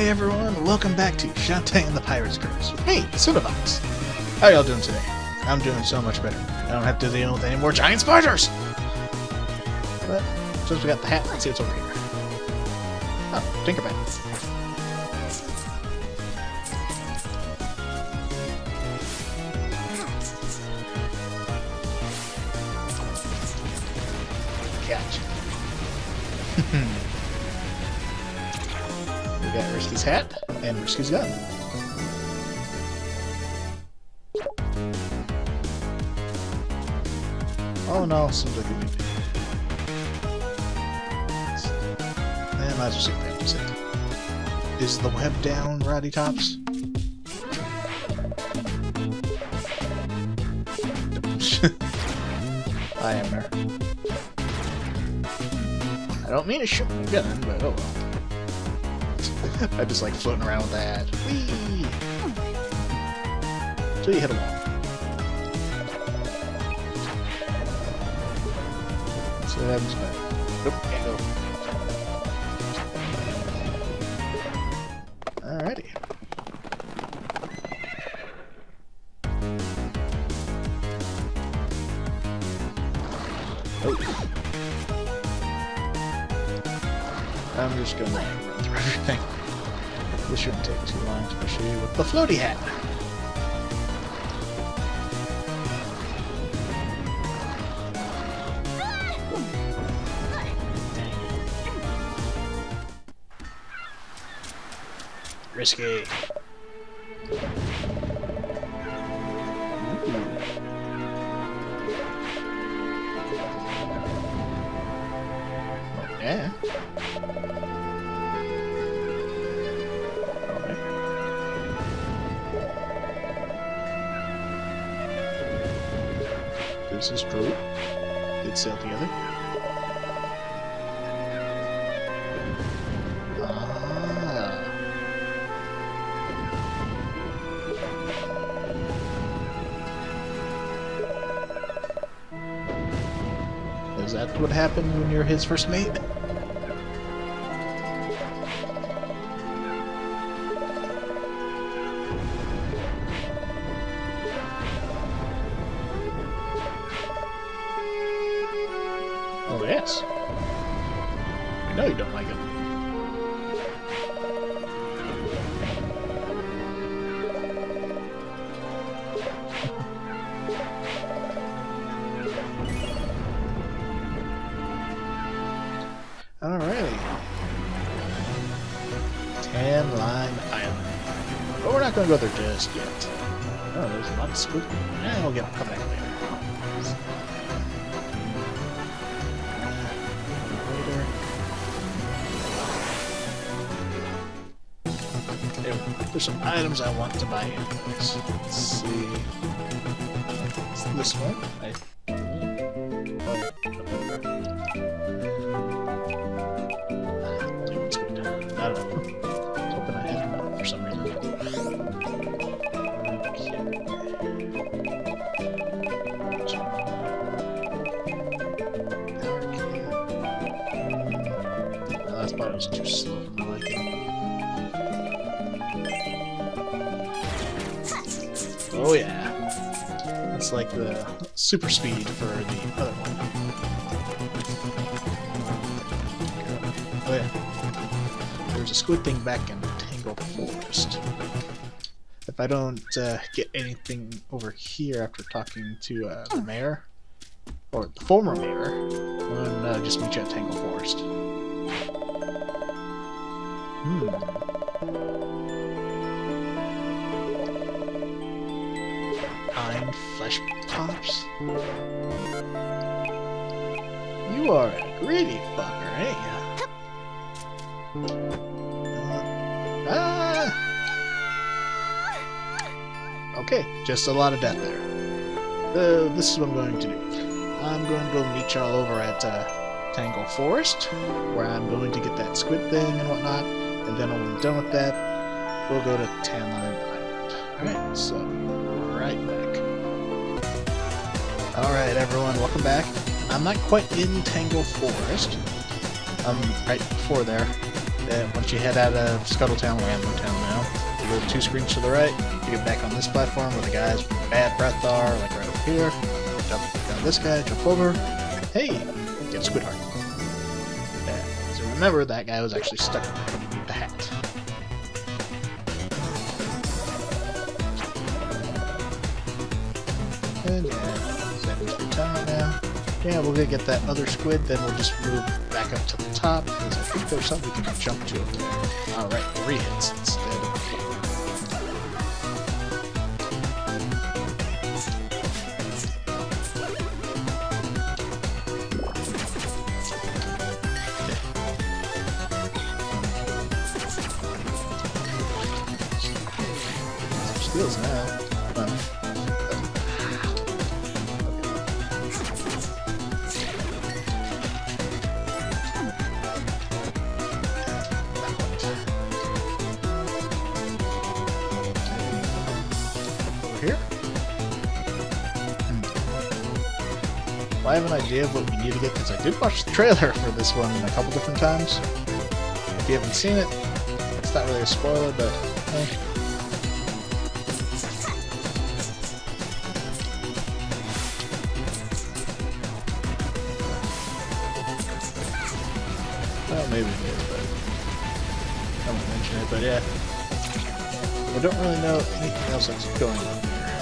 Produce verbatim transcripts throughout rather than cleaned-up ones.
everyone, welcome back to Shantae and the Pirate's Curse. Hey, esunavox! How y'all doing today? I'm doing so much better. I don't have to deal with any more giant spiders! But, since we got the hat, let's see what's over here. Oh, Tinkerbell. Gotcha. We got Risky's hat and Risky's gun. Oh no, seems like a new thing. And might as well see what happens. Is the web down, Roddy Tops? I am there. I don't mean to shoot my gun, but oh well. I just like floating around with that. Whee! Until you hit a wall. So that happens better. Nope, can't go. Alrighty. Oh. I'm just gonna run through everything. This shouldn't take too long, especially with the floaty hat. Risky. Ooh. Oh, yeah. This is true. Did sail together. Ah. Is that what happened when you're his first mate? Oh, yes. I know you don't like him. Alrighty. Tan Line Island. But we're not going to go there just yet. Oh, there's a lot of squid. Eh, we'll get come back later. There's some items I want to buy anyways. Let's see. It's this one. I... I don't know. I was hoping I had enough for some reason. Okay. No, that's probably was too slow for my liking. Oh yeah, it's like the super speed for the other one. Oh yeah, there's a squid thing back in Tangle Forest. If I don't uh, get anything over here after talking to uh, the mayor, or the former mayor, then uh, just meet you at Tangle Forest. Hmm. Flesh tops. You are a greedy fucker, ain't ya? Uh, ah! Okay, just a lot of death there. Uh, this is what I'm going to do. I'm going to go meet y'all over at uh, Tangle Forest, where I'm going to get that squid thing and whatnot, and then when we're done with that, we'll go to Tan Line Island. Alright, so, right back. Alright everyone, welcome back. I'm not quite in Tangle Forest. I'm right before there. then once you head out of Scuttletown or Ammo Town now, you go two screens to the right, you get back on this platform where the guys with bad breath are, like right over here. Jump down this guy, jump over. Hey! Get a squid heart. Yeah. So remember, that guy was actually stuck in there. You need the hat. And yeah, seven through time now. Yeah, we're gonna get that other squid, then we'll just move back up to the top, because I think there's something we can jump to up there. Alright, three hits instead. Skills now. Well, here? Hmm. Well, I have an idea of what we need to get, because I did watch the trailer for this one a couple different times. If you haven't seen it, it's not really a spoiler, but... Eh. Well, maybe it is, but I won't mention it, but yeah. I don't really know anything else that's going on here.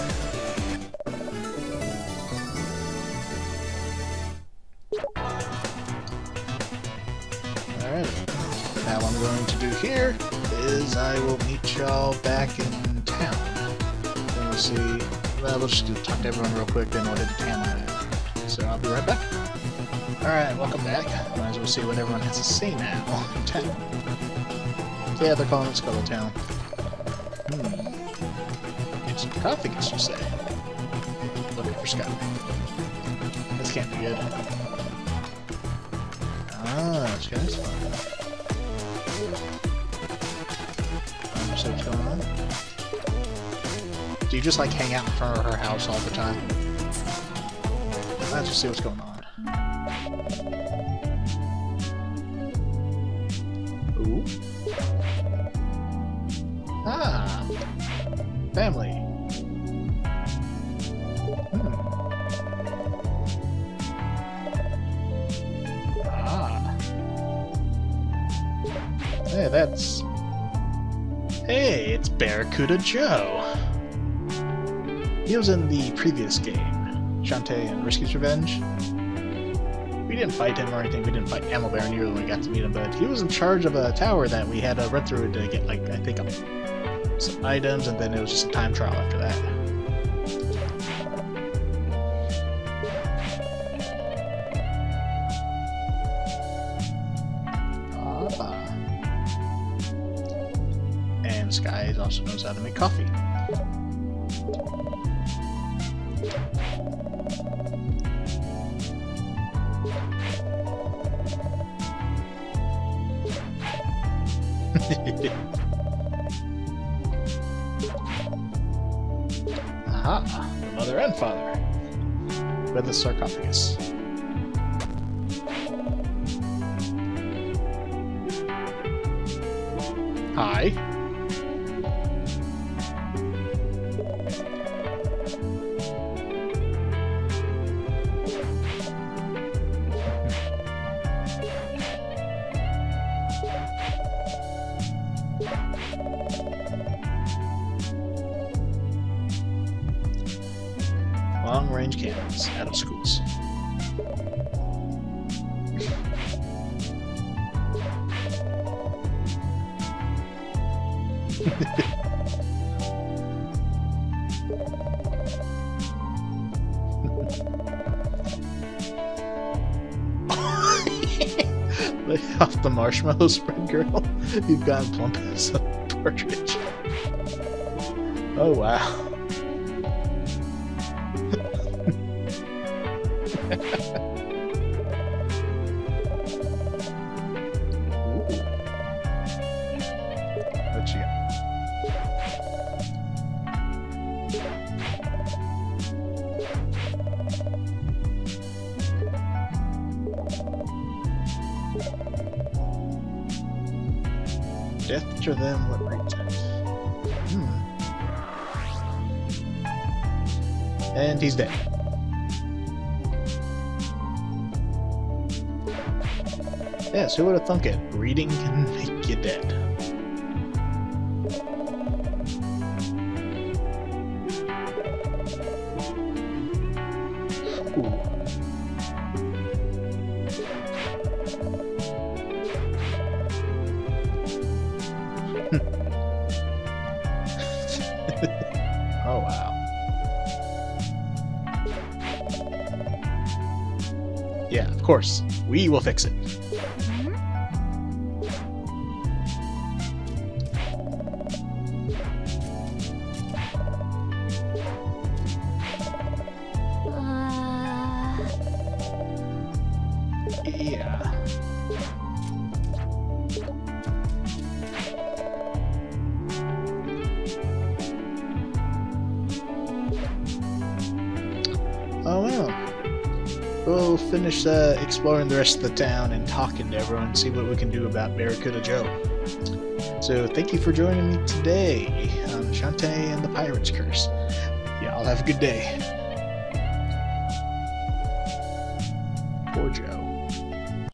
Alright. Now what I'm going to do here is I will meet y'all back in town. Then we'll see... Well, we'll just talk to everyone real quick, then we'll hit the town line. So I'll be right back. Alright, welcome back. Might as well see what everyone has to say now in town. So yeah, they're calling it Scuttletown. Hmm. Get some coffee, guess you say. Looking for Scott. This can't be good. Ah, this guy's fun. Um, so what's going on? Do you just like hang out in front of her house all the time? Let's just see what's going on. Ooh. Ah. Family. Hmm. Ah. Hey, that's... Hey, it's Barracuda Joe. He was in the previous game, Shantae and Risky's Revenge. We didn't fight him or anything, we didn't fight Ammo Bear nearly when we got to meet him, but he was in charge of a tower that we had to run through to get, like, I think, um, some items, and then it was just a time trial after that. Ah. And Sky also knows how to make coffee. Aha! The mother and father. With the sarcophagus. Hi. Long-range cannons out of schools. Lay off the marshmallow spread, girl. You've gotten plump as a partridge. Oh wow. What you got? Death to them, what reason? Hmm. And he's dead. Yes, who would have thunk it? Reading can make you dead. Ooh. Oh, wow. Yeah, of course. We will fix it. Yeah. Oh well. We'll finish uh, exploring the rest of the town and talking to everyone and see what we can do about Barracuda Joe. So thank you for joining me today on Shantae and the Pirate's Curse. Y'all have a good day. Poor Joe.